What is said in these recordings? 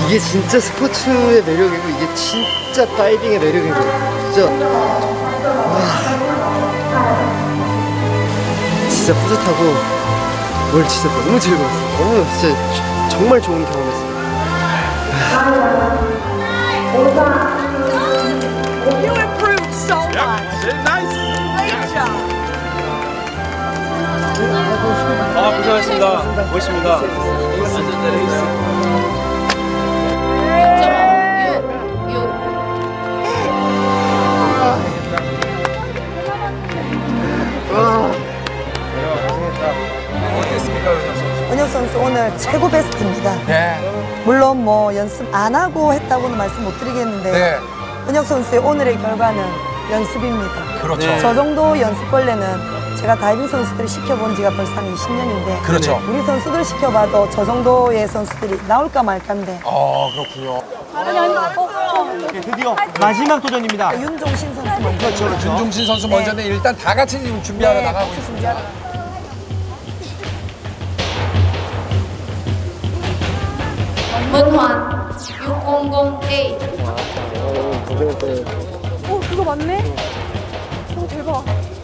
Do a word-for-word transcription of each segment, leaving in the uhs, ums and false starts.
이게 진짜 스포츠의 매력이고 이게 진짜 다이빙의 매력인 거예요. 진짜 와, 진짜 뿌듯하고 오늘 진짜 너무 즐거웠어요. 너무 진짜 정말 좋은 경험이었어요. You improved so much. Nice. Great job. 아, 고생하셨습니다. 멋있습니다. 완전 잘했어요. 은혁 선수 오늘 최고 베스트입니다. 네. 물론 뭐 연습 안 하고 했다고는 말씀 못 드리겠는데 네. 은혁 선수의 오늘의 결과는 연습입니다. 그렇죠. 네. 저 정도 연습벌레는 제가 다이빙 선수들을 시켜본 지가 벌써 한 이십 년인데 그렇죠. 우리 선수들 시켜봐도 저 정도의 선수들이 나올까 말까인데. 아, 그렇군요. 네, 드디어 마지막 도전입니다. 윤종신 선수 먼저. 그렇죠. 윤종신 선수 먼저는 네. 일단 다 같이 지금 준비하러 네, 나가고 같이 있습니다. 문환 육공공 에이. 오, 그거 맞네? 오, 대박.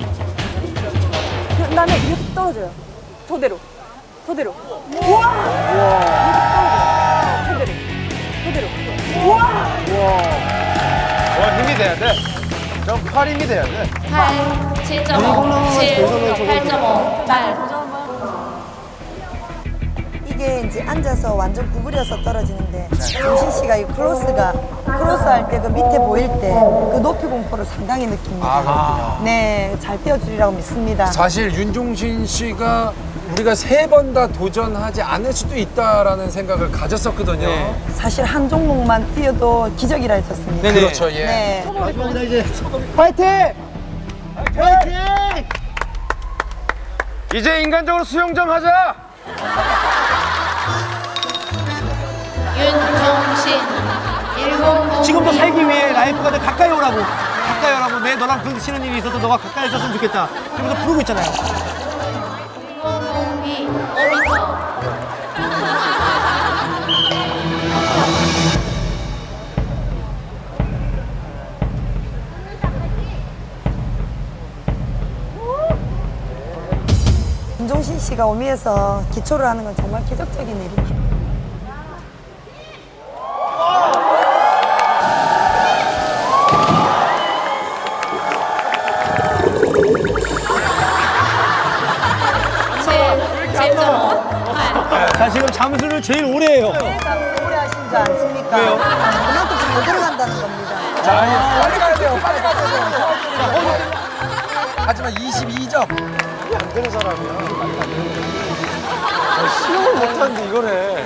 그 다음에 이렇게 떨어져요. 저대로. 저대로. 우와! 우와! 저대로. 저대로. 우와! 와, 힘이 돼야 돼. 저 팔 힘이 돼야 돼. 팔, 칠 점 오, 칠, 팔 점 오, 팔. 이게 이제 앉아서 완전 구부려서 떨어지는데 종신 씨가 이 크로스가 크로스 할 때 그 밑에 보일 때 그 높이 공포를 상당히 느낍니다. 아, 그렇군요. 네, 잘 띄워주리라고 믿습니다. 사실 윤종신 씨가 우리가 세 번 다 도전하지 않을 수도 있다라는 생각을 가졌었거든요. 네. 사실 한 종목만 뛰어도 기적이라 했었습니다. 네네. 그렇죠, 예. 네. 마지막이다 이제. 파이팅! 파이팅! 이제 인간적으로 수영 좀 하자. 윤종신 일공공. 지금도 살기 위해 라이프가드 가까이 오라고. 가까이 오라고. 내 너랑 부딪히는 일이 있어도 너가 가까이 있었으면 좋겠다. 그러면서 부르고 있잖아요. 일공공이 오 미터. 윤종신 씨가 오미에서 기초를 하는 건 정말 기적적인 일입니다. 칠 점 오, 팔. 자, 지금 잠수를 제일 오래 해요. 왜 잠수 오래 하신 줄 않습니까? 왜요? 그만큼 잘 들어간다는 겁니다. 자, 빨리 가야 돼요. 빨리 가야 돼요. 하지만 이십이 점. 안 되는 사람이야. 수영을 못하는데 이걸 해.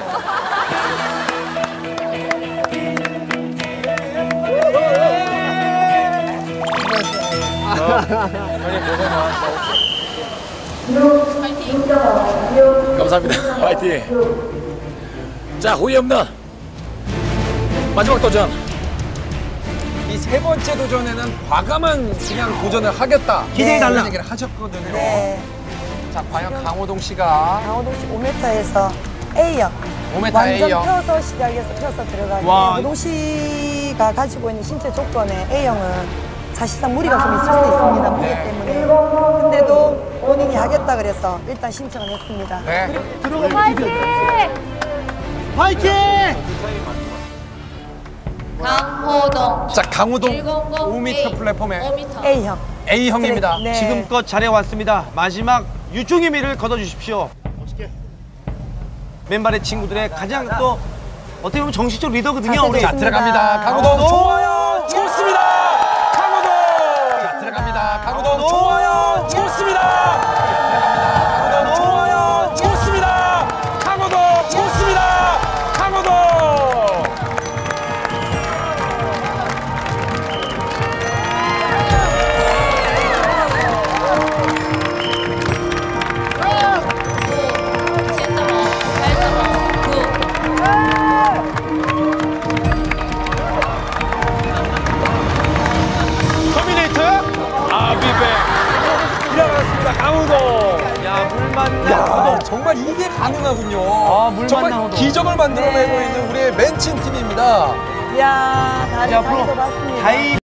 감사합니다. 파이팅. 자, 후회 없는 마지막 도전. 이 세 번째 도전에는 과감한 그냥 도전을 하겠다. 기대해달라. 이런 얘기를 하셨거든요. 네. 자, 과연 강호동 씨가 강호동 씨 오 미터에서 A형. 오 미터 완전 A형. 펴서 시작해서 펴서 들어가기. 와. 호동 씨가 가지고 있는 신체 조건에 A형은 사실상 무리가 좀 있을 수 있습니다. 무게 네. 때문에. 근데도 본인이 하겠다 그래서 일단 신청을 했습니다. 네. 파이팅! 강호동. 자, 강호동 일공공 오 미터 플랫폼에 오 미터. A형. A형입니다. 네. 지금껏 잘해왔습니다. 마지막 유종의 미를 거둬주십시오. 맨발의 친구들의 가장 또 어떻게 보면 정신적 리더거든요. 자세 우리. 자, 좋습니다. 들어갑니다. 강호동 강호동. 좋아요. 좋습니다. 강호동. 자, 들어갑니다. 강호동 좋아요. 좋습니다. 강호동 좋아요. 좋습니다. 강호동 좋습니다. 강호동. 칠 점 오, 팔 점 오, 구. 터미네이터? 아비백. 일어났습니다. 강호동. 야, 물 만난 야, 호동. 정말 이게 가능하군요. 아, 물 정말 만난 호동. 기적을 만들어내고 네. 있는 우리의 팀의 맨친 팀입니다. 이야, 다리 이제 앞으로 사이도 봤습니다. 다이